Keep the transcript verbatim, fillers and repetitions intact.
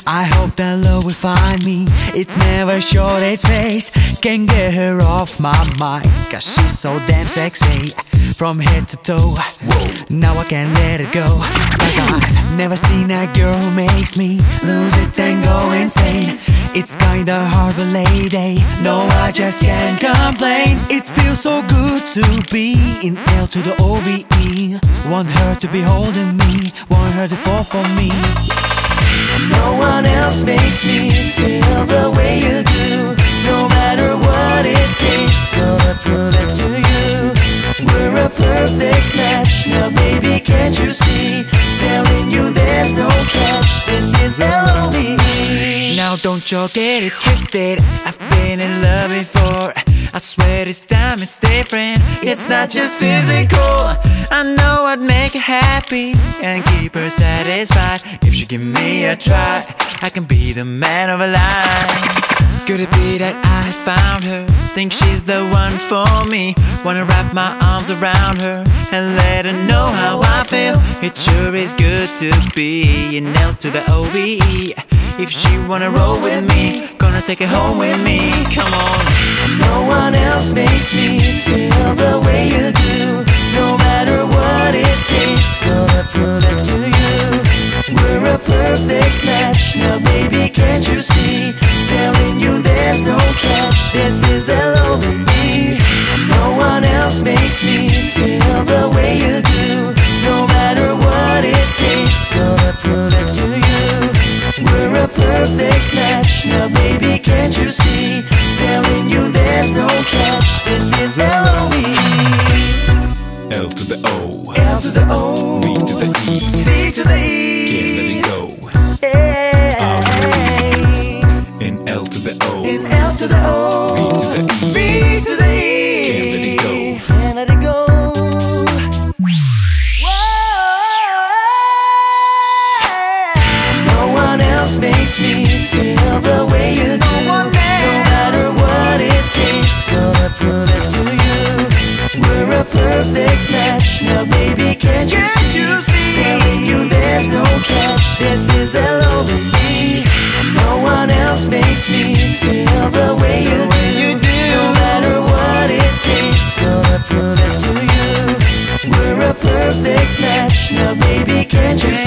I hope that love will find me. It never showed its face. Can't get her off my mind, cause she's so damn sexy. From head to toe, whoa. Now I can't let it go, cause I've never seen a girl who makes me lose it and go insane. It's kinda hard but lady, no I just can't complain. It feels so good to be in L to the O V E. Want her to be holding me, want her to fall for me. No one else makes me feel the way you do. No matter what it takes, gonna prove it to you. We're a perfect match, now baby can't you see? Telling you there's no catch, this is L O V E. Now don't you get it twisted, I've been in love before. I swear this time it's different, it's not just physical. I know I'd make her happy and keep her satisfied. If she give me a try, I can be the man of her life. Could it be that I found her, think she's the one for me? Wanna wrap my arms around her and let her know how I feel. It sure is good to be in L to the O V E. If she wanna roll with me, gonna take her home with me, come on. No one else makes me feel the way you do. No matter what it takes, gonna prove it to you. We're a perfect match, now baby can't you see? Telling you there's no catch, this is L O V E. No one else makes me feel the way you do. No matter what it takes, gonna prove it to you. We're a perfect match, now baby can't you see? Telling you there's no catch, this is L O V E. L to the O, L to the O, V to the E, V to the E. Can't let it go. Yeah. In L to the O, In L to the O, V to the E, V to the E. Can't let it go. Can't let it go. No one else makes me feel the way you do. No matter what it takes, gonna prove it to you. We're a perfect match, now baby can't you see? Telling you there's no catch, this is L O V E. No one else makes me feel the way you do. No matter what it takes, gonna prove it to you. We're a perfect match, now baby can't you